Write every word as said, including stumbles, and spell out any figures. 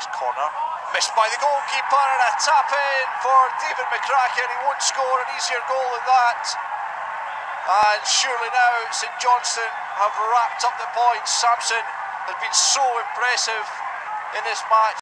Next corner, missed by the goalkeeper, and a tap in for David McCracken. He won't score an easier goal than that. And surely now St Johnstone have wrapped up the points. Samson has been so impressive in this match.